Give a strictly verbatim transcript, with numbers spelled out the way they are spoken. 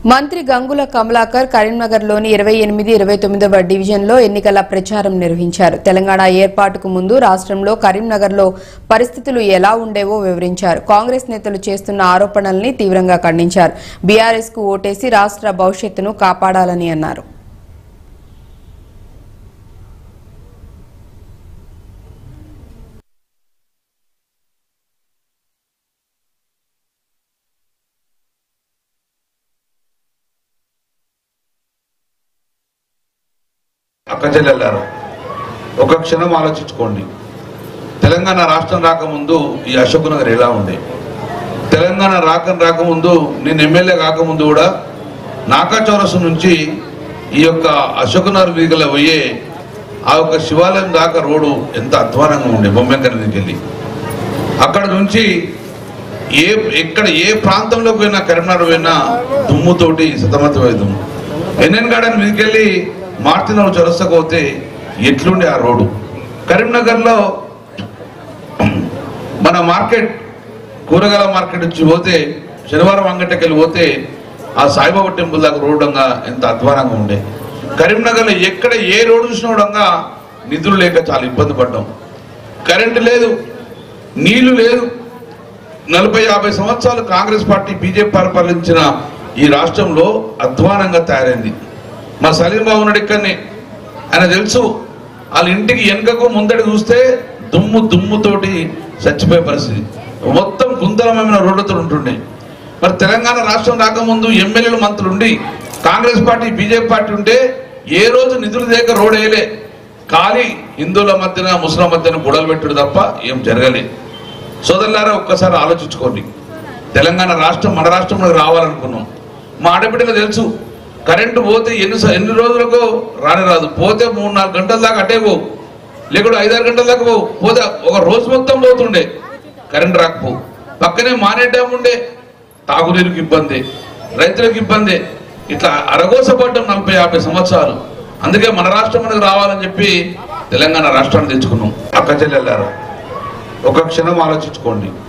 మంత్రి గంగుల కమలాకర్ కరీంనగర్లోని ఇరవై ఎనిమిది ఇరవై తొమ్మిదవ డివిజన్లో ఎన్నికల ప్రచారం నిర్వహించారు. తెలంగాణ ఏర్పాటుకు ముందు రాష్ట్రంలో కరీంనగర్లో పరిస్థితులు ఎలా ఉండేవో వివరించారు. కాంగ్రెస్ నేతలు చేస్తున్న ఆరోపణల్ని తీవ్రంగా ఖండించారు. బీఆర్ఎస్ కు ఓటేసి రాష్ట్ర భవిష్యత్తును కాపాడాలని అన్నారు. అక్కచెల్లెల్లారా ఒక క్షణం ఆలోచించుకోండి. తెలంగాణ రాష్ట్రం రాకముందు ఈ అశోక్ నగర్ ఎలా ఉండే? తెలంగాణ రాకం రాకముందు నేను ఎమ్మెల్యే కాకముందు కూడా నాకా చౌరస్ నుంచి ఈ యొక్క అశోక్ నగర్ వీధిలో పోయే ఆ యొక్క శివాలయం దాకా రోడ్డు ఎంత అధ్వానంగా ఉండే. బొమ్మెంకర్ మీదకి వెళ్ళి అక్కడ నుంచి ఏ ఎక్కడ ఏ ప్రాంతంలో పోయినా కరీంనగర్ పోయినా దుమ్ముతోటి సతమతమవుతాం. ఎన్ఎన్ గార్డెన్ మీదకి వెళ్ళి మార్తినగర్ చౌరస్తాకు పోతే ఎట్లుండే ఆ రోడ్డు. కరీంనగర్లో మన మార్కెట్ కూరగాయల మార్కెట్ నుంచి పోతే శనివారం అంగటికి వెళ్ళి పోతే ఆ సాయిబాబా టెంపుల్ దాకా రోడ్డంగా ఎంత అధ్వానంగా ఉండే. కరీంనగర్లో ఎక్కడ ఏ రోడ్డు చూసినా నిధులు లేక చాలా ఇబ్బంది పడ్డాం. కరెంటు లేదు, నీళ్లు లేదు. నలభై యాభై సంవత్సరాలు కాంగ్రెస్ పార్టీ బీజేపీ పరిపాలించిన ఈ రాష్ట్రంలో అధ్వానంగా తయారైంది. మా సలీం బాబు ఉన్నాడు ఇక్కడనే, ఆయన తెలుసు. వాళ్ళ ఇంటికి వెనుకకు ముందడి చూస్తే దుమ్ము దుమ్ముతోటి చచ్చిపోయే పరిస్థితి, మొత్తం గుంతలమైన రోడ్లతో ఉంటుండే. మరి తెలంగాణ రాష్ట్రం రాకముందు ఎమ్మెల్యేలు మంత్రులు ఉండి కాంగ్రెస్ పార్టీ బీజేపీ పార్టీ ఉంటే ఏ రోజు నిధులు లేక రోడ్ వేయలే. ఖాళీ హిందువుల మధ్యన ముస్లిం మధ్యన గొడవలు పెట్టుడు తప్ప ఏం జరగలే. సోదరులారా ఒక్కసారి ఆలోచించుకోండి. తెలంగాణ రాష్ట్రం మన రాష్ట్రంలోకి రావాలనుకున్నాం. మా ఆడబిడ్డగా తెలుసు కరెంటు పోతే ఎన్ని ఎన్ని రోజులకు రాని రాదు. పోతే మూడు నాలుగు గంటల దాకా అటే పోవు, లేకుంటే ఐదారు గంటల దాకా పోవు. పోతే ఒక రోజు మొత్తం పోతుండే కరెంటు రాకపోవు. పక్కనే మానే డ్యామ్ ఉండే, తాగునీరుకి ఇబ్బంది, రైతులకు ఇబ్బంది. ఇట్లా అరగోసపడ్డం నలభై యాభై సంవత్సరాలు. అందుకే మన రాష్ట్రం మనకు రావాలని చెప్పి తెలంగాణ రాష్ట్రాన్ని తెచ్చుకున్నాం. అక్క చెల్లెల్లారా ఒక క్షణం ఆలోచించుకోండి.